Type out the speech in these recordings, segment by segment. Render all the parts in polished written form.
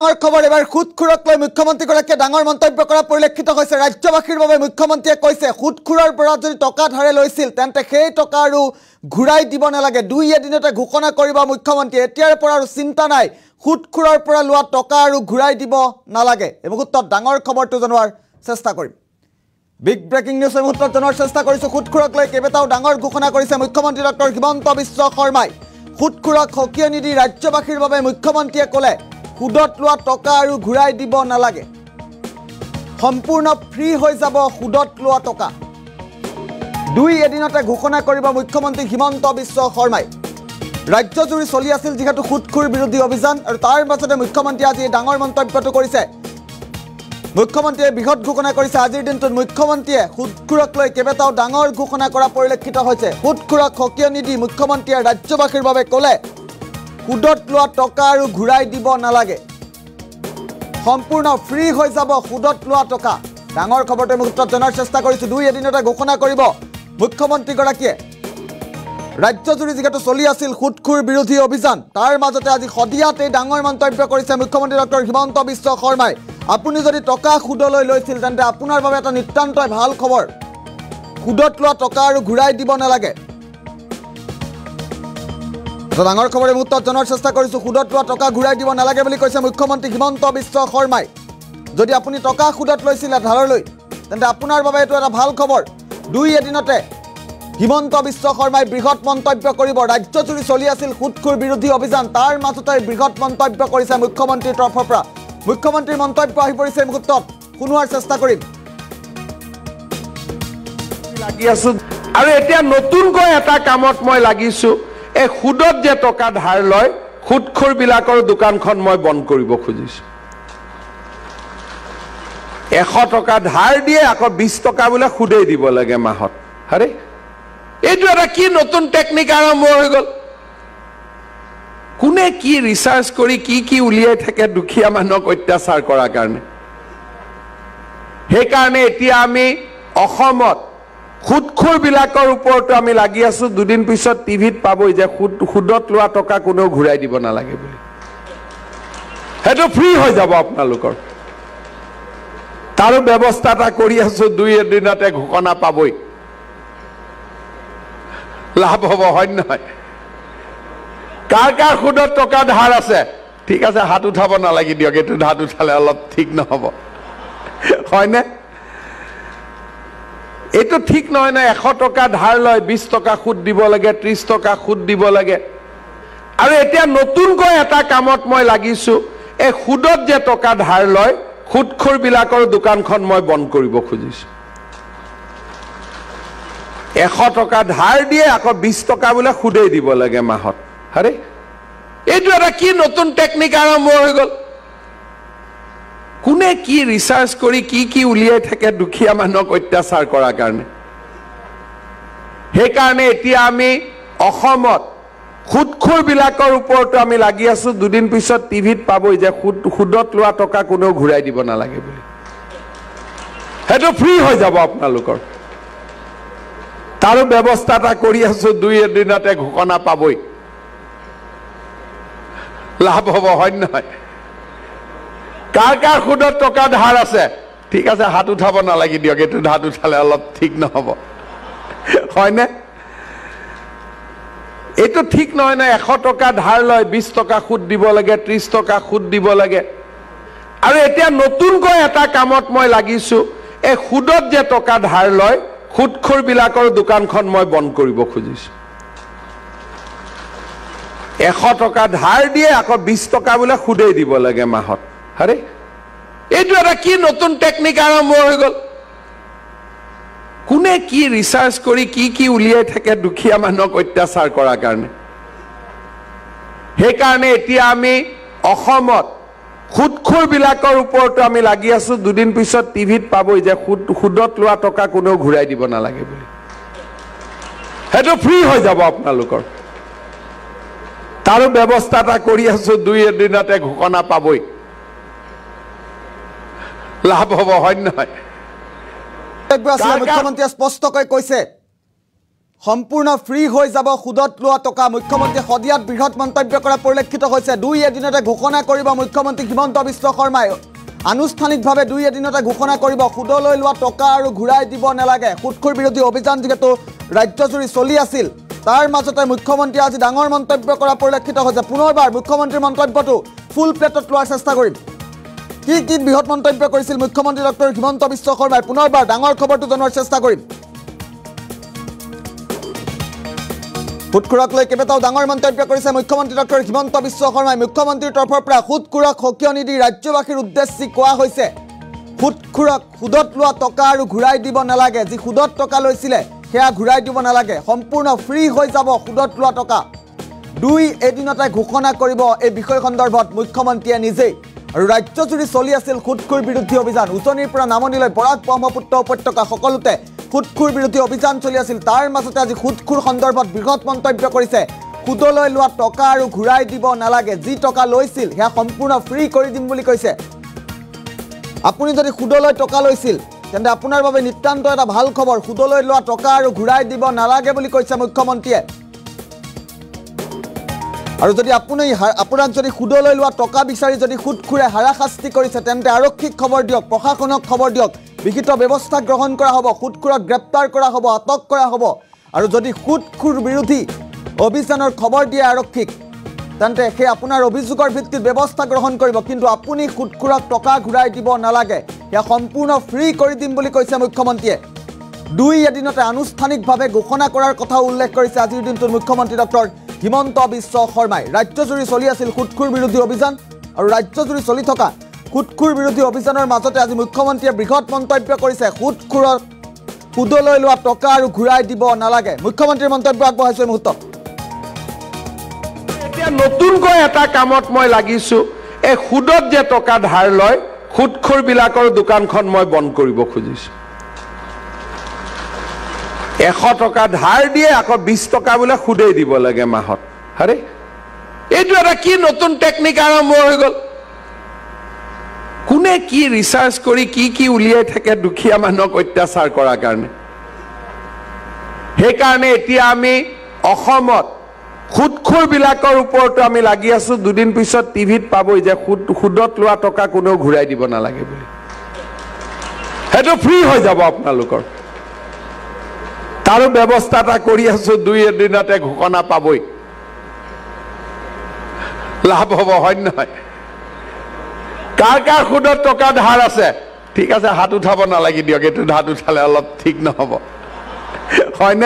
খবৰ এবাৰ খুদখুৰক লৈ মুখ্যমন্ত্ৰীগৰাকীয়ে ডাঙৰ মন্তব্য কৰা পৰিলক্ষিত হৈছে। ৰাজ্যবাসীৰ বাবে মুখ্যমন্ত্ৰীয়ে কৈছে খুদখুৰৰ পৰা যদি টকা ধাৰে লৈছিল তেন্তে সেই টকা আৰু ঘূৰাই দিব নালাগে। দুই এদিনতে ঘোষণা কৰিব মুখ্যমন্ত্ৰীয়ে। এতিয়াৰ পৰা আৰু চিন্তা নাই, খুদখুৰৰ পৰা লোৱা টকা আৰু ঘূৰাই দিব নালাগে। এই মুহূৰ্তত ডাঙৰ খবৰটো জনোৱাৰ চেষ্টা কৰিম। বিগ ব্ৰেকিং নিউজ এই মুহূৰ্তত জনোৱাৰ চেষ্টা কৰিছোঁ। খুদখুৰক লৈ কেইবাটাও ডাঙৰ ঘোষণা কৰিছে মুখ্যমন্ত্ৰী ডক্টৰ হিমন্ত বিশ্ব শৰ্মাই। খুদখুৰক সকীয় নিদি ৰাজ্যবাসীৰ বাবে মুখ্যমন্ত্ৰীয়ে ক'লে সুদত লোৱা টকা আৰু ঘূৰাই দিব নালাগে। সম্পূৰ্ণ ফ্ৰী হৈ যাব সুদত লোৱা টকা। দুই এদিনতে ঘোষণা কৰিব মুখ্যমন্ত্ৰী হিমন্ত বিশ্ব শৰ্মাই। ৰাজ্যজুৰি চলি আছিল যিহেতু খুদখুৰ বিৰোধী অভিযান, আৰু তাৰ মাজতে মুখ্যমন্ত্ৰীয়ে আজি ডাঙৰ মন্তব্যটো কৰিছে। মুখ্যমন্ত্ৰীয়ে বৃহৎ ঘোষণা কৰিছে। আজিৰ দিনটোত মুখ্যমন্ত্ৰীয়ে খুদখুৰক লৈ কেইবাটাও ডাঙৰ ঘোষণা কৰা পৰিলক্ষিত হৈছে। খুদখুৰক সকীয় নিদি মুখ্যমন্ত্ৰীয়ে ৰাজ্যবাসীৰ বাবে ক'লে সুদত লোৱা টকা আৰু ঘূৰাই দিব নালাগে। সম্পূৰ্ণ ফ্ৰী হৈ যাব সুদত লোৱা টকা। ডাঙৰ খবৰটো মুহূৰ্তত জনাৰ চেষ্টা কৰিছোঁ। দুই এদিনতে ঘোষণা কৰিব মুখ্যমন্ত্ৰীগৰাকীয়ে। ৰাজ্যজুৰি যিহেতু চলি আছিল খুদখুৰ বিৰোধী অভিযান, তাৰ মাজতে আজি সদিয়াত এই ডাঙৰ মন্তব্য কৰিছে মুখ্যমন্ত্ৰী ডক্টৰ হিমন্ত বিশ্ব শৰ্মাই। আপুনি যদি টকা সুদলৈ লৈছিল তেন্তে আপোনাৰ বাবে এটা নিতান্তই ভাল খবৰ। সুদত লোৱা টকা আৰু ঘূৰাই দিব নালাগে। ডাঙৰ খবৰ এই মুহূৰ্তত জনাৰ চেষ্টা কৰিছোঁ। সুদত লোৱা টকা ঘূৰাই দিব নালাগে বুলি কৈছে মুখ্যমন্ত্ৰী হিমন্ত বিশ্ব শৰ্মাই। যদি আপুনি টকা সুদত লৈছিলে ধাৰলৈ তেন্তে আপোনাৰ বাবে এইটো এটা ভাল খবৰ। দুই এদিনতে হিমন্ত বিশ্ব শৰ্মাই বৃহৎ মন্তব্য কৰিব। ৰাজ্যজুৰি চলি আছিল খুদখুৰ বিৰোধী অভিযান, তাৰ মাজতে বৃহৎ মন্তব্য কৰিছে মুখ্যমন্ত্ৰীৰ তৰফৰ পৰা। মুখ্যমন্ত্ৰীৰ মন্তব্য আহি পৰিছে এই মুহূৰ্তত, শুনোৱাৰ চেষ্টা কৰিম। লাগি আছো আৰু এতিয়া নতুনকৈ এটা কামত মই লাগিছো। এই সুদত যে টকা ধাৰ লয় খুদখুৰ বিলাকৰ দোকানখন মই বন্ধ কৰিব খুজিছো। 100 টকা ধাৰ দিয়ে আকৌ 20 টকা বোলে সুদেই দিব লাগে মাহত। আৰে এইটো এটা কি নতুন টেকনিক আৰম্ভ হৈ গ'ল। কোনে কি ৰিচাৰ্চ কৰি কি উলিয়াই থাকে দুখীয়া মানুহক অত্যাচাৰ কৰাৰ কাৰণে। সেইকাৰণে এতিয়া আমি অসমত খুদখুৰ বিলাকৰ ওপৰতো আমি লাগি আছো। দুদিন পিছত টিভিত পাবই যে সুদত লোৱা টকা কোনেও ঘূৰাই দিব নালাগে বুলি। সেইটো ফ্ৰী হৈ যাব আপোনালোকৰ। তাৰো ব্যৱস্থা এটা কৰি আছো। দুই এদিনতে ঘোষণা পাবই, লাভ হ'ব, হয় নহয়? কাৰ কাৰ সুদত টকা ধাৰ আছে? ঠিক আছে, হাত উঠাব নালাগে দিয়ক। এইটো হাত উঠালে অলপ ঠিক নহ'ব, হয়নে? এইটো ঠিক নহয় না। 100 টকা ধাৰ লয় 20 টকা সুদ দিব লাগে, 30 টকা সুদ দিব লাগে। আৰু এতিয়া নতুনকৈ এটা কামত মই লাগিছো। এই সুদত যে টকা ধাৰ লয় খুদখুৰ বিলাকৰ দোকানখন মই বন্ধ কৰিব খুজিছো। 100 টকা ধাৰ দিয়ে আকৌ 20 টকা বোলে সুদেই দিব লাগে মাহত। আৰে এইটো এটা কি নতুন টেকনিক আৰম্ভ হৈ গ'ল। কোনে কি ৰিচাৰ্চ কৰি কি উলিয়াই থাকে দুখীয়া মানুহক অত্যাচাৰ কৰাৰ কাৰণে। সেইকাৰণে এতিয়া আমি অসমত খুদখুৰ বিলাকৰ ওপৰতো আমি লাগি আছো। দুদিন পিছত টিভিত পাবই যে সুদত লোৱা টকা কোনেও ঘূৰাই দিব নালাগে বুলি। সেইটো ফ্ৰী হৈ যাব আপোনালোকৰ। তাৰো ব্যৱস্থা এটা কৰি আছো। দুই এদিনতে ঘোষণা পাবই, লাভ হ'ব, হয় নহয়? কাৰ কাৰ সুদত টকা ধাৰ আছে? ঠিক আছে, হাত উঠাব নালাগে দিয়ক। এইটো হাত উঠালে অলপ ঠিক নহ'ব, হয়নে? এইটো ঠিক নহয় না। 100 টকা ধাৰ লয় 20 টকা সুদ দিব লাগে, 30 টকা সুদ দিব লাগে। আৰু এতিয়া নতুনকৈ এটা কামত মই লাগিছো। এই সুদত যে টকা ধাৰ লয় খুদখুৰ বিলাকৰ দোকানখন মই বন্ধ কৰিব খুজিছো। 100 টকা ধাৰ দিয়ে আকৌ 20 টকা বোলে সুদেই দিব লাগে মাহত। আৰে এইটো এটা কি নতুন টেকনিক আৰম্ভ হৈ গ'ল। কোনে কি ৰিচাৰ্চ কৰি কি উলিয়াই থাকে দুখীয়া মানুহক অত্যাচাৰ কৰাৰ কাৰণে। সেইকাৰণে এতিয়া আমি অসমত খুদখুৰ বিলাকৰ ওপৰতো আমি লাগি আছো। দুদিন পিছত টিভিত পাবই যে সুদত লোৱা টকা কোনেও ঘূৰাই দিব নালাগে বুলি। সেইটো ফ্ৰী হৈ যাব আপোনালোকৰ। তাৰো ব্যৱস্থা এটা কৰি আছো। দুই এদিনতে ঘোষণা পাবই, লাভ হ'ব, হয় নহয়? মুখ্যমন্ত্ৰীয়ে স্পষ্টকৈ কৈছে সম্পূৰ্ণ ফ্ৰী হৈ যাব সুদত লোৱা টকা মুখ্যমন্ত্ৰী সদিয়াত বৃহৎ মন্তব্য কৰা পৰিলক্ষিত হৈছে 2 এদিনতে ঘোষণা কৰিব মুখ্যমন্ত্ৰী হিমন্ত বিশ্ব শৰ্মাই আনুষ্ঠানিকভাৱে 2 এদিনতে ঘোষণা কৰিব সুদলৈ লোৱা টকা আৰু ঘূৰাই দিব নালাগে সুদখোৰ বিৰোধী অভিযান যেহেতু ৰাজ্যজুৰি চলি আছিল তাৰ মাজতে মুখ্যমন্ত্ৰী আজি ডাঙৰ মন্তব্য কৰা পৰিলক্ষিত হৈছে পুনৰবাৰ মুখ্যমন্ত্ৰীৰ মন্তব্যটো ফুল প্লেটত লোৱাৰ চেষ্টা কৰিম কি বৃহৎ মন্তব্য কৰিছিল মুখ্যমন্ত্ৰী ডক্টৰ হিমন্ত বিশ্ব শৰ্মাই পুনৰবাৰ ডাঙৰ খবৰটো জনোৱাৰ চেষ্টা কৰিম সুদখোৰক লৈ কেইবাটাও ডাঙৰ মন্তব্য কৰিছে মুখ্যমন্ত্ৰী ডক্টৰ হিমন্ত বিশ্ব শৰ্মাই মুখ্যমন্ত্ৰীৰ তৰফৰ পৰা সুদখোৰক সকিয়নি দি ৰাজ্যবাসীৰ উদ্দেশ্যি কোৱা হৈছে সুদখোৰক সুদত লোৱা টকা আৰু ঘূৰাই দিব নালাগে যি সুদত টকা লৈছিলে সেয়া ঘূৰাই দিব নালাগে সম্পূৰ্ণ ফ্ৰী হৈ যাব সুদত লোৱা টকা 2 এদিনতে ঘোষণা কৰিব এই বিষয় সন্দৰ্ভত মুখ্যমন্ত্ৰীয়ে নিজেই আৰু ৰাজ্যজুৰি চলি আছিল সুদখোৰ বিৰোধী অভিযান উজনিৰ পৰা নামনিলৈ বৰাক ব্ৰহ্মপুত্ৰ উপত্যকা সকলোতে সুদখোৰ বিৰোধী অভিযান চলি আছিল তাৰ মাজতে আজি সুদখোৰ সন্দৰ্ভত বৃহৎ মন্তব্য কৰিছে সুদলৈ লোৱা টকা আৰু ঘূৰাই দিব নালাগে যি টকা লৈছিল সেয়া সম্পূৰ্ণ ফ্ৰী কৰি দিম বুলি কৈছে আপুনি যদি সুদলৈ টকা লৈছিল তেন্তে আপোনাৰ বাবে নিতান্ত এটা ভাল খবৰ সুদলৈ লোৱা টকা আৰু ঘূৰাই দিব নালাগে বুলি কৈছে মুখ্যমন্ত্ৰীয়ে আৰু যদি আপোনাক যদি সুদলৈ লোৱা টকা বিচাৰি যদি সুদখোৰে হাৰাশাস্তি কৰিছে তেন্তে আৰক্ষীক খবৰ দিয়ক প্ৰশাসনক খবৰ দিয়ক বিহিত ব্যৱস্থা গ্ৰহণ কৰা হ'ব সুদখোৰক গ্ৰেপ্তাৰ কৰা হ'ব আটক কৰা হ'ব আৰু যদি সুদখোৰ বিৰোধী অভিযানৰ খবৰ দিয়ে আৰক্ষীক তেন্তে সেই আপোনাৰ অভিযোগৰ ভিত্তিত ব্যৱস্থা গ্ৰহণ কৰিব কিন্তু আপুনি সুদখোৰক টকা ঘূৰাই দিব নালাগে সেয়া সম্পূৰ্ণ ফ্ৰী কৰি দিম বুলি কৈছে মুখ্যমন্ত্ৰীয়ে 2 এদিনতে আনুষ্ঠানিকভাৱে ঘোষণা কৰাৰ কথা উল্লেখ কৰিছে আজিৰ দিনটোত মুখ্যমন্ত্ৰী ডক্টৰ হিমন্ত বিশ্ব শৰ্মাই ৰাজ্যজুৰি চলি আছিল সুদখোৰ বিৰোধী অভিযান আৰু ৰাজ্যজুৰি চলি থকা সুদখোৰ বিৰোধী অভিযানৰ মাজতে আজি মুখ্যমন্ত্ৰীয়ে বৃহৎ মন্তব্য কৰিছে সুদখোৰৰ সুদলৈ লোৱা টকা আৰু ঘূৰাই দিব নালাগে মুখ্যমন্ত্ৰীৰ মন্তব্য আগবঢ়াইছে মুহূৰ্ত এতিয়া নতুনকৈ এটা কামত মই লাগিছো এই সুদত যে টকা ধাৰ লয় সুদখোৰ বিলাকৰ দোকানখন মই বন্ধ কৰিব খুজিছো 100 টকা ধাৰ দিয়ে আকৌ 20 টকা বোলে সুদেই দিব লাগে মাহত আৰে এইটো এটা কি নতুন টেকনিক আৰম্ভ হৈ গ'ল কোনে কি ৰিচাৰ্চ কৰি কি উলিয়াই থাকে দুখীয়া মানুহক অত্যাচাৰ কৰাৰ কাৰণে সেইকাৰণে এতিয়া আমি অসমত সুদখোৰ বিলাকৰ ওপৰতো আমি লাগি আছো দুদিন পিছত টিভিত পাবই যে সুদত লোৱা টকা কোনেও ঘূৰাই দিব নালাগে বুলি সেইটো ফ্ৰী হৈ যাব আপোনালোকৰ তাৰো ব্যৱস্থা এটা কৰি আছো 2 এদিনতে ঘোষণা পাবই লাভ হ'ব হয় নহয় কাৰ সুদত টকা ধাৰ আছে ঠিক আছে হাত উঠাব নালাগি দিয়ক এইটো হাত উঠালে অলপ ঠিক নহ'ব হয়নে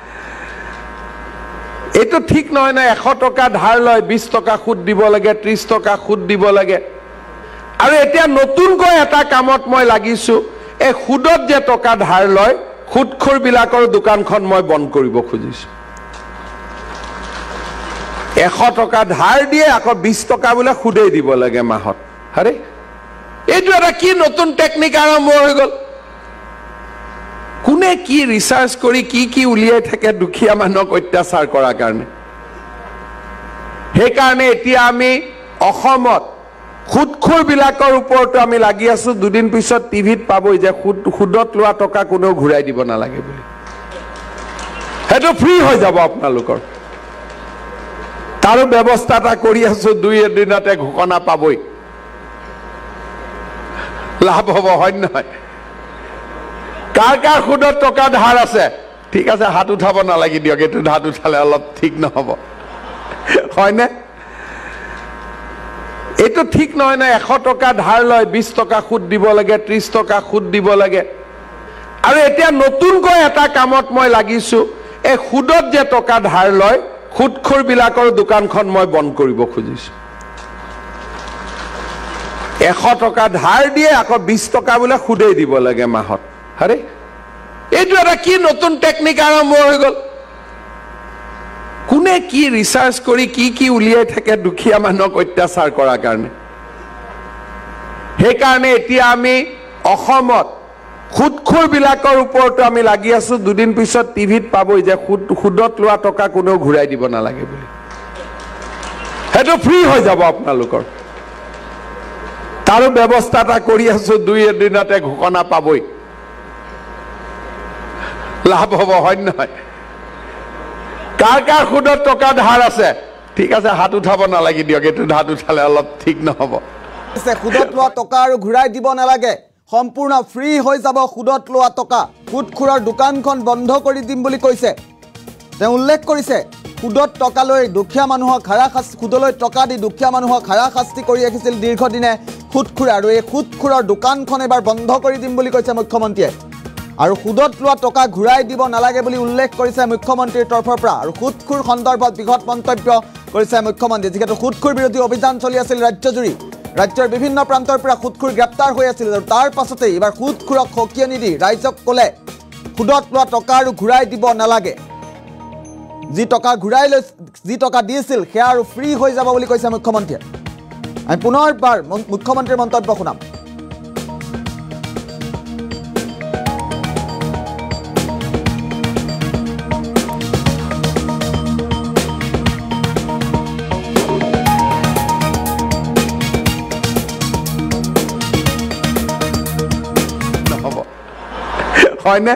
এইটো ঠিক নহয় না 100 টকা ধাৰ লয় 20 টকা সুদ দিব লাগে 30 টকা সুদ দিব লাগে আৰু এতিয়া নতুনকৈ এটা কামত মই লাগিছো এই সুদত যে টকা ধাৰ লয় সুদখোৰ বিলাকৰ দোকানখন মই বন্ধ কৰিব খুজিছো 100 টকা ধাৰ দিয়ে আকৌ 20 টকা বোলে সুদেই দিব লাগে মাহত আৰে এইটো এটা কি নতুন টেকনিক আৰম্ভ হৈ গ'ল কোনে কি ৰিচাৰ্চ কৰি কি উলিয়াই থাকে দুখীয়া মানুহক অত্যাচাৰ কৰাৰ কাৰণে সেইকাৰণে এতিয়া আমি অসমত সুদখোৰ বিলাকৰ ওপৰতো আমি লাগি আছো দুদিন পিছত টিভিত পাবই যে সুদত লোৱা টকা কোনেও ঘূৰাই দিব নালাগে বুলি সেইটো ফ্ৰী হৈ যাব আপোনালোকৰ তাৰো ব্যৱস্থা এটা কৰি আছো 2 এদিনতে ঘোষণা পাবই লাভ হ'ব হয় নহয় কাৰ সুদত টকা ধাৰ আছে ঠিক আছে হাত উঠাব নালাগি দিয়ক এইটো হাত উঠালে অলপ ঠিক নহ'ব হয়নে এইটো ঠিক নহয় না 100 টকা ধাৰ লয় 20 টকা সুদ দিব লাগে 30 টকা সুদ দিব লাগে আৰু এতিয়া নতুনকৈ এটা কামত মই লাগিছো এই সুদত যে টকা ধাৰ লয় সুদখোৰ বিলাকৰ দোকানখন মই বন্ধ কৰিব খুজিছো 100 টকা ধাৰ দিয়ে আকৌ 20 টকা বোলে সুদেই দিব লাগে মাহত আৰে এইটো এটা কি নতুন টেকনিক আৰম্ভ হৈ গ'ল কোনে কি ৰিচাৰ্চ কৰি কি উলিয়াই থাকে দুখীয়া মানুহক অত্যাচাৰ কৰাৰ কাৰণে সেইকাৰণে এতিয়া আমি অসমত সুদখোৰ বিলাকৰ ওপৰতো আমি লাগি আছো দুদিন পিছত টিভিত পাবই যে সুদত লোৱা টকা কোনেও ঘূৰাই দিব নালাগে বুলি সেইটো ফ্ৰী হৈ যাব আপোনালোকৰ তাৰো ব্যৱস্থা এটা কৰি আছো 2 এদিনতে ঘোষণা পাবই লাভ হ'ব হয় নহয় কাৰ কাৰ সুদত টকা ধাৰ আছে ঠিক আছে হাত উঠাব নালাগে দিয়ক এইটো হাত উঠালে অলপ ঠিক নহব সুদত লোৱা টকা আৰু ঘূৰাই দিব নালাগে সম্পূৰ্ণ ফ্ৰী হৈ যাব সুদত লোৱা টকা সুদখোৰৰ দোকানখন বন্ধ কৰি দিম বুলি কৈছে তেওঁ উল্লেখ কৰিছে সুদত টকা লৈ দুখীয়া মানুহক হাৰাশাস্তি সুদলৈ টকা দি দুখীয়া মানুহক হাৰাশাস্তি কৰি ৰাখিছিল দীৰ্ঘদিনে সুদখোৰ আৰু এই সুদখোৰৰ দোকানখন এবাৰ বন্ধ কৰি দিম বুলি কৈছে মুখ্যমন্ত্ৰীয়ে আৰু সুদত লোৱা টকা ঘূৰাই দিব নালাগে বুলি উল্লেখ কৰিছে মুখ্যমন্ত্ৰীৰ তৰফৰ পৰা আৰু সুদখোৰ সন্দৰ্ভত বৃহৎ মন্তব্য কৰিছে মুখ্যমন্ত্ৰী যিহেতু সুদখোৰ বিৰোধী অভিযান চলি আছিল ৰাজ্যজুৰি ৰাজ্যৰ বিভিন্ন প্ৰান্তৰ পৰা সুদখোৰ গ্ৰেপ্তাৰ হৈ আছিল আৰু তাৰ পাছতে এবাৰ সুদখোৰক সকিয়ানি দি ৰাইজক ক'লে সুদত লোৱা টকা আৰু ঘূৰাই দিব নালাগে যি টকা ঘূৰাই লৈ যি টকা দিছিল সেয়া আৰু ফ্ৰী হৈ যাব বুলি কৈছে মুখ্যমন্ত্ৰীয়ে আমি পুনৰবাৰ মুখ্যমন্ত্ৰীৰ মন্তব্য শুনাম হয়নে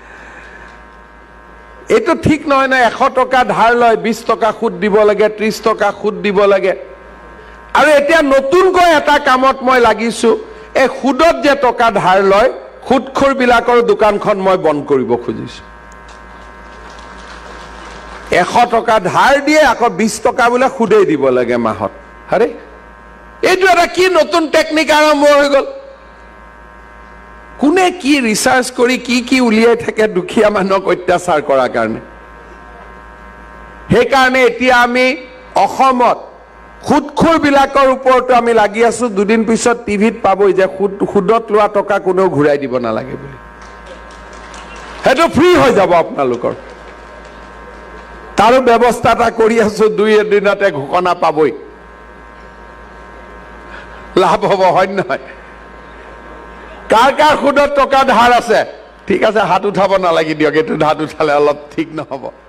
এইটো ঠিক নহয় না 100 টকা ধাৰ লয় 20 টকা সুদ দিব লাগে 30 টকা সুদ দিব লাগে আৰু এতিয়া নতুনকৈ এটা কামত মই লাগিছো এই সুদত যে টকা ধাৰ লয় সুদখোৰ বিলাকৰ দোকানখন মই বন্ধ কৰিব খুজিছো 100 টকা ধাৰ দিয়ে আকৌ 20 টকা বোলে সুদেই দিব লাগে মাহত আৰে এইটো এটা কি নতুন টেকনিক আৰম্ভ হৈ গ'ল কোনে কি ৰিসাৰ্চ কৰি কি উলিয়াই থাকে দুখীয়া মানুহক অত্যাচাৰ কৰাৰ কাৰণে সেইকাৰণে এতিয়া আমি অসমত সুদখোৰ বিলাকৰ ওপৰতো আমি লাগি আছো দুদিন পিছত টিভিত পাবই যে সুদত লোৱা টকা কোনো ঘূৰাই দিব নালাগে বুলি হেতু ফ্ৰী হৈ যাব আপোনালোকৰ তাৰো ব্যৱস্থা এটা কৰি আছো 2 দিনতে ঘোষণা পাবই লাভ হ'ব হয় নহয় কাৰ কাৰ সুদত টকা ধাৰ আছে ঠিক আছে হাত উঠাব নালাগে দিয়ক এইটো হাত উঠালে অলপ ঠিক নহব